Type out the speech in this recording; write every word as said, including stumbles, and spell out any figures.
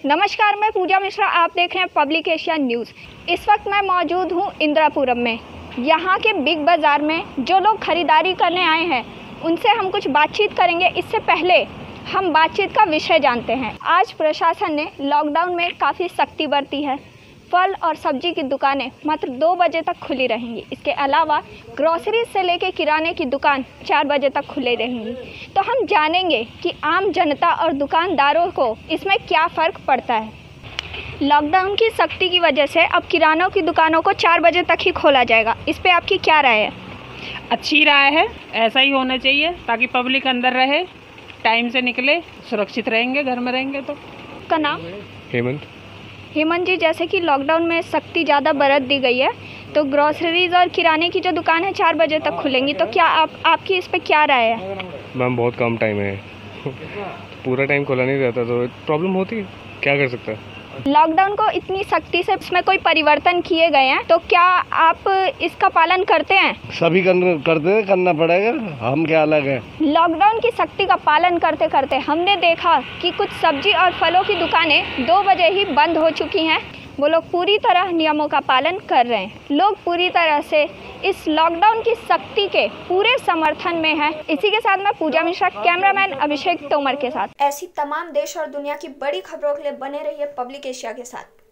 नमस्कार, मैं पूजा मिश्रा। आप देख रहे हैं पब्लिक एशिया न्यूज़। इस वक्त मैं मौजूद हूं इंदिरापुरम में। यहां के बिग बाज़ार में जो लोग खरीदारी करने आए हैं उनसे हम कुछ बातचीत करेंगे। इससे पहले हम बातचीत का विषय जानते हैं। आज प्रशासन ने लॉकडाउन में काफ़ी सख्ती बरती है। फल और सब्जी की दुकानें मात्र दो बजे तक खुली रहेंगी। इसके अलावा ग्रोसरी से लेकर किराने की दुकान चार बजे तक खुली रहेंगी। तो हम जानेंगे कि आम जनता और दुकानदारों को इसमें क्या फ़र्क पड़ता है। लॉकडाउन की सख्ती की वजह से अब किरानों की दुकानों को चार बजे तक ही खोला जाएगा। इस पे आपकी क्या राय है? अच्छी राय है, ऐसा ही होना चाहिए ताकि पब्लिक अंदर रहे, टाइम से निकले, सुरक्षित रहेंगे, घर में रहेंगे। तो का नाम हेमंत। हेमंत जी, जैसे कि लॉकडाउन में सख्ती ज़्यादा बरत दी गई है तो ग्रोसरीज और किराने की जो दुकान है चार बजे तक खुलेंगी, तो क्या आप आपकी इस पे क्या राय है? मैम बहुत कम टाइम है पूरा टाइम खुला नहीं रहता तो प्रॉब्लम होती है, क्या कर सकता है। लॉकडाउन को इतनी सख्ती से इसमें कोई परिवर्तन किए गए हैं तो क्या आप इसका पालन करते हैं? सभी कर, करते हैं, करना पड़ेगा, हम क्या अलग है। लॉकडाउन की सख्ती का पालन करते करते हमने देखा कि कुछ सब्जी और फलों की दुकानें दो बजे ही बंद हो चुकी हैं। वो लोग पूरी तरह नियमों का पालन कर रहे हैं। लोग पूरी तरह से इस लॉकडाउन की सख्ती के पूरे समर्थन में हैं। इसी के साथ मैं पूजा मिश्रा, कैमरामैन अभिषेक तोमर के साथ। ऐसी तमाम देश और दुनिया की बड़ी खबरों के लिए बने रहिए पब्लिक एशिया के साथ।